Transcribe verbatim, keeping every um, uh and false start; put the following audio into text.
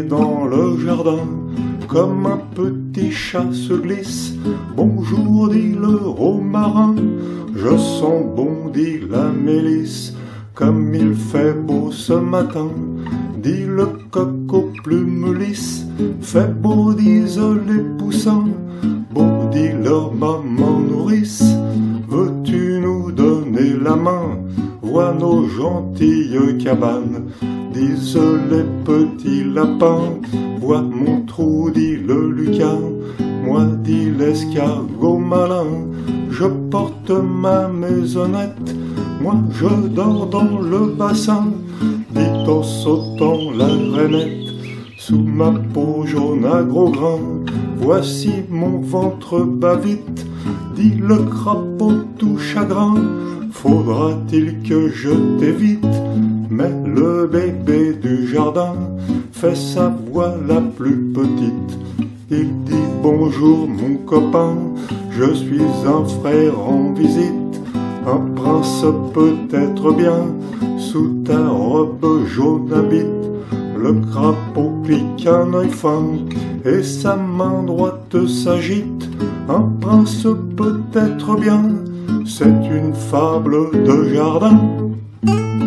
dans le jardin, comme un petit chat se glisse. Bonjour, dit le romarin, je sens bon, dit la mélisse. Comme il fait beau ce matin, dit le coq aux plumes lisses. Fait beau, disent les poussins, beau, dit leur maman nourrice. Veux-tu nous donner la main? Vois nos gentilles cabanes, disent les petits lapins. Vois mon trou, dit le lucin, moi, dit l'escargot malin. Je porte ma maisonnette, moi je dors dans le bassin, dit en sautant la rainette. Sous ma peau jaune à gros grains, voici mon ventre bat vite, dit le crapaud tout chagrin. Faudra-t-il que je t'évite? Mais le bébé du jardin fait sa voix la plus petite. Il dit bonjour mon copain, je suis un frère en visite. Un prince peut-être bien, sous ta robe jaune habite. Le crapaud clique un œil fin, et sa main droite s'agite. Un prince peut-être bien, c'est une fable de jardin.